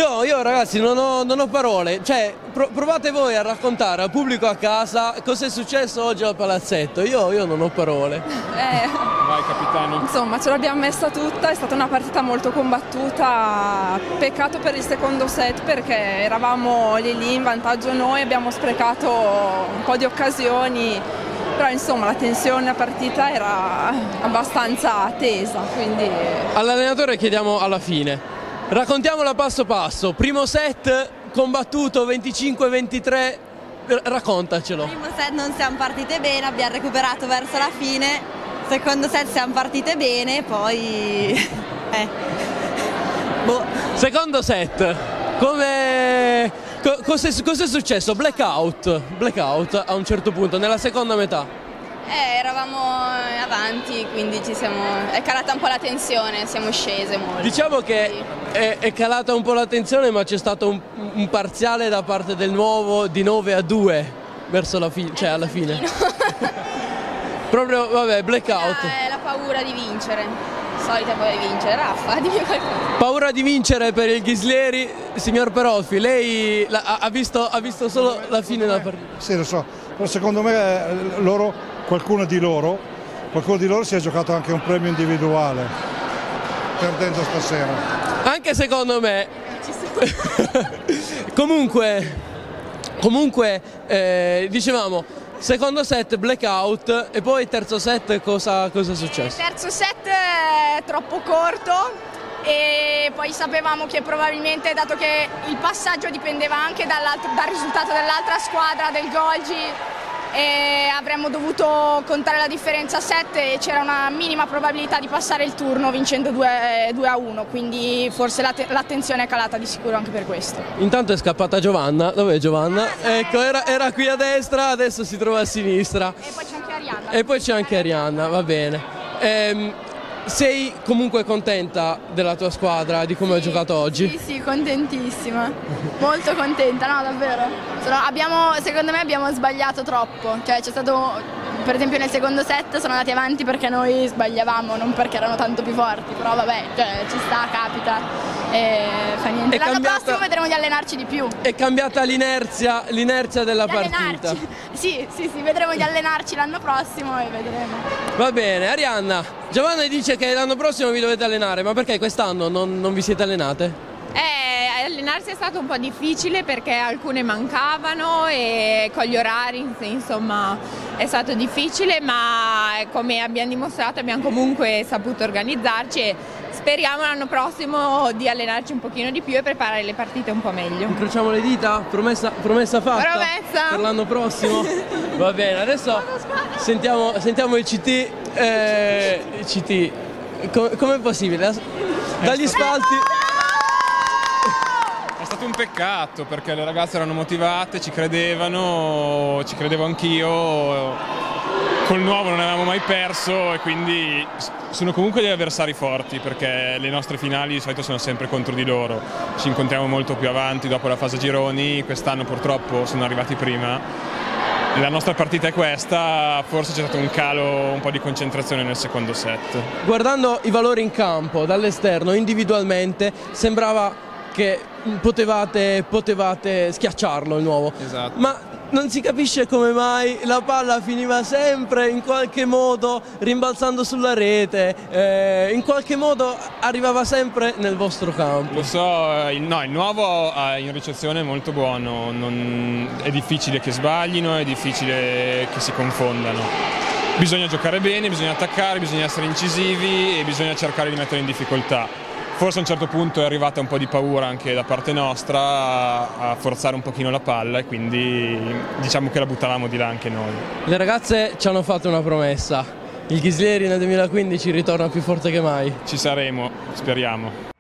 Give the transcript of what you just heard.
Io ragazzi non ho parole, cioè provate voi a raccontare al pubblico a casa cosa è successo oggi al palazzetto, io non ho parole. Vai capitano. Insomma, ce l'abbiamo messa tutta, è stata una partita molto combattuta, peccato per il secondo set perché eravamo lì in vantaggio noi, abbiamo sprecato un po' di occasioni, però insomma la tensione a partita era abbastanza tesa, quindi... All'allenatore chiediamo alla fine. Raccontiamola passo passo, primo set combattuto 25-23, raccontacelo. Primo set non siamo partite bene, abbiamo recuperato verso la fine, secondo set siamo partite bene, poi... Secondo set, cos'è successo? Blackout a un certo punto, nella seconda metà. Eravamo avanti, quindi è calata un po' la tensione, siamo scese molto. Diciamo che è calata un po' la tensione, ma c'è stato un parziale da parte del Nuovo di 9-2 verso la fine, cioè alla fine. Proprio, vabbè, blackout. È la paura di vincere, solita paura di vincere. Raffa, dimmi qualcosa. Paura di vincere per il Ghislieri, signor Peroffi, lei ha visto solo la fine della partita. Sì, lo so, però secondo me qualcuno di loro si è giocato anche un premio individuale perdendo stasera. Anche secondo me. Comunque dicevamo secondo set blackout e poi terzo set cosa è successo? Il terzo set è troppo corto e poi sapevamo che probabilmente, dato che il passaggio dipendeva anche dal risultato dell'altra squadra, del Golgi, e avremmo dovuto contare la differenza a 7 e c'era una minima probabilità di passare il turno vincendo 2-1, quindi forse l'attenzione è calata di sicuro anche per questo. Intanto è scappata Giovanna, dov'è Giovanna? Ecco, era qui a destra, adesso si trova a sinistra. E poi c'è anche Arianna. E poi c'è anche Arianna, va bene. Sei comunque contenta della tua squadra, di come hai giocato oggi? Sì, contentissima, molto contenta, no davvero. Secondo me abbiamo sbagliato troppo, cioè c'è stato, per esempio nel secondo set sono andati avanti perché noi sbagliavamo, non perché erano tanto più forti, però vabbè, cioè, ci sta, capita, fa niente. L'anno prossimo vedremo di allenarci di più. È cambiata l'inerzia della partita. Sì, vedremo di allenarci l'anno prossimo e vedremo. Va bene, Arianna, Giovanna dice che l'anno prossimo vi dovete allenare, ma perché quest'anno non vi siete allenate? Allenarsi è stato un po' difficile perché alcune mancavano e con gli orari, insomma, è stato difficile, ma come abbiamo dimostrato abbiamo comunque saputo organizzarci e speriamo l'anno prossimo di allenarci un pochino di più e preparare le partite un po' meglio. Incrociamo le dita? Promessa fatta? Promessa! Per l'anno prossimo? Va bene, adesso sentiamo il CT. Com'è possibile? Dagli spalti. È stato un peccato perché le ragazze erano motivate, ci credevo anch'io, col Nuovo non avevamo mai perso e quindi sono comunque degli avversari forti perché le nostre finali di solito sono sempre contro di loro, ci incontriamo molto più avanti dopo la fase gironi, quest'anno purtroppo sono arrivati prima. La nostra partita è questa, forse c'è stato un calo, un po' di concentrazione nel secondo set. Guardando i valori in campo dall'esterno, individualmente, sembrava che potevate schiacciarlo il Nuovo. Esatto. Ma non si capisce come mai la palla finiva sempre in qualche modo rimbalzando sulla rete, in qualche modo arrivava sempre nel vostro campo. Lo so, il Nuovo in ricezione è molto buono, è difficile che sbaglino, è difficile che si confondano. Bisogna giocare bene, bisogna attaccare, bisogna essere incisivi e bisogna cercare di mettere in difficoltà. Forse a un certo punto è arrivata un po' di paura anche da parte nostra a forzare un pochino la palla e quindi diciamo che la buttavamo di là anche noi. Le ragazze ci hanno fatto una promessa, il Ghislieri nel 2015 ritorna più forte che mai. Ci saremo, speriamo.